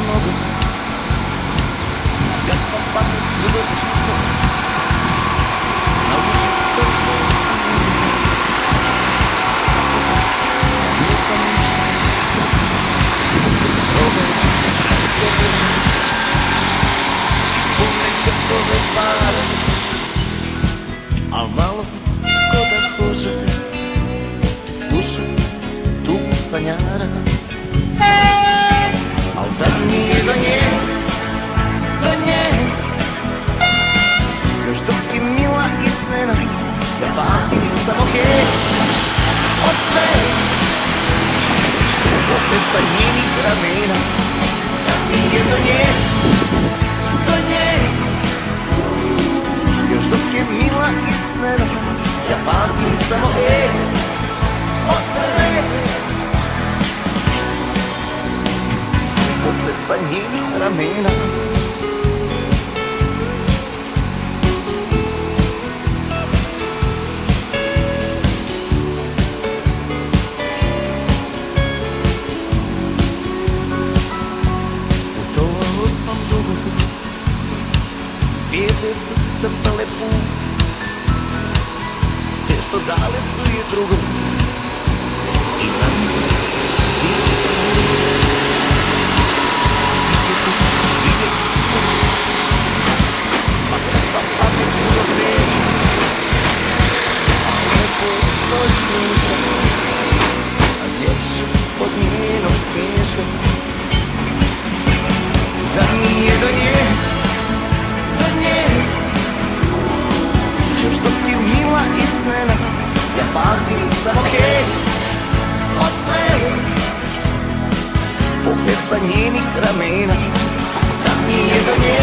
mnogo, kakva pamet, ludost, čisto, nauči koliko sam ljubio. Nije sam ništa, probao sam sve brže, pomeće tove pare, al malo ko da hoće sluša tugu sanjara. Al da mi je do nje, još dok je mila i snena, ja pamtim samo hej od sve, opet sa njenih ramena. Da mi je do nje, još dok je mila i snena, ja pamtim samo hej od sve, opet sa njenih ramena. Putovao sam dugo, zvijezde su crtale put, te što dale su je drugo, i na mene bio sam vidjet su, pa kakva pamet puno teži, a ne postoji ništa, a ljepše od njenog smiješka. Da mi je do nje, još dok je mila i snena, ja pamtim samo hej od sve, opet sa njenih ramena. Da mi je do nje,